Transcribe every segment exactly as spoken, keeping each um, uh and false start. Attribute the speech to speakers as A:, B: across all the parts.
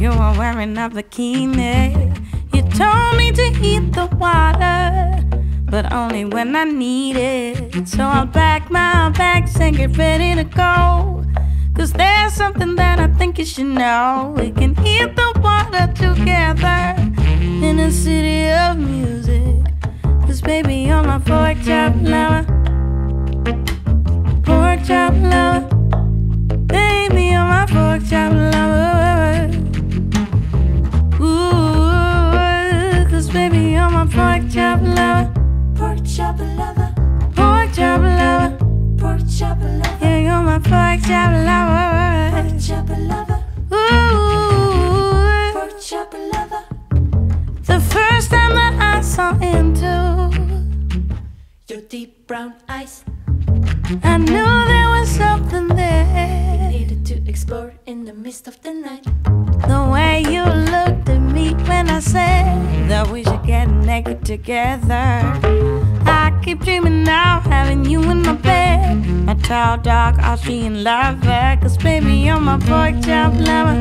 A: you were wearing a bikini. You told me to heat the water, but only when I need it. So I'll pack my bags and get ready to go, 'cause there's something that I think you should know. We can heat the water together in a city of music, 'cause baby, you're my pork chop lover. Pork chop lover. Baby, you're my pork chop lover. Ooh, 'cause baby, you're my pork chop lover. Pork chop lover. Pork chop lover. Pork chop lover. Yeah, you're my pork chop lover. Pork chop lover. Ooh, pork chop lover. The first time that I saw into your deep brown eyes, I knew there was something there. We needed to explore in the midst of the night. The way you looked at me when I said that we should get naked together. I keep dreaming now, having you in my bed, my tall, dark, Austrian lover. 'Cause baby, you're my pork chop lover.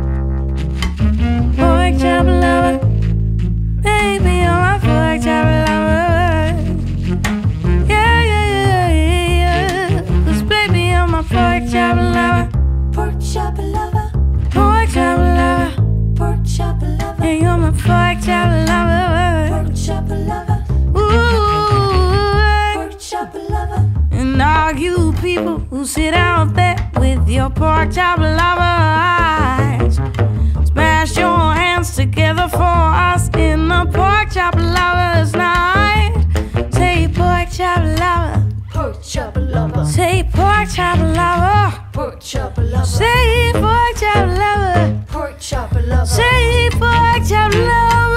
A: Pork chop lover. Baby, you're my pork chop lover. Yeah, yeah, yeah, yeah. 'Cause baby, you're my pork chop lover. Pork chop lover. Pork chop lover. Pork chop lover. Yeah, you're my pork chop lover. Pork chop lover. Ooh, pork chop lover. And all you people who sit out there with your pork chop lover eyes, smash your hands together for us in the pork chop lovers night. Say pork chop lover. Pork chop lover. Say pork chop lover. Pork chop lover. Say pork chop lover. Pork chop lover. Say pork chop lover.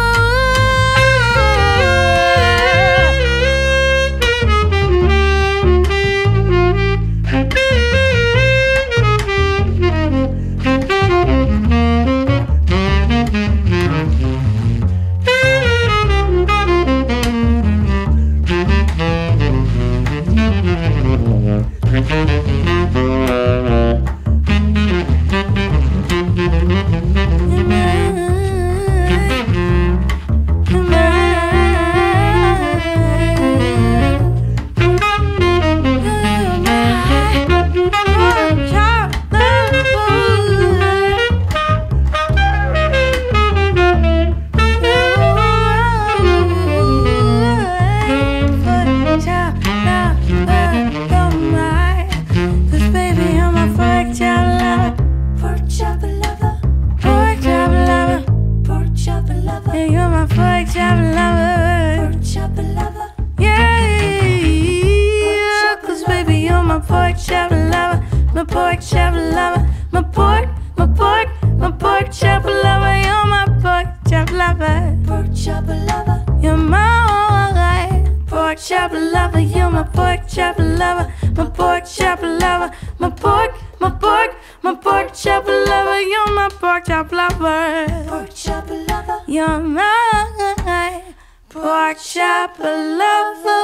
A: You're my pork chop lover.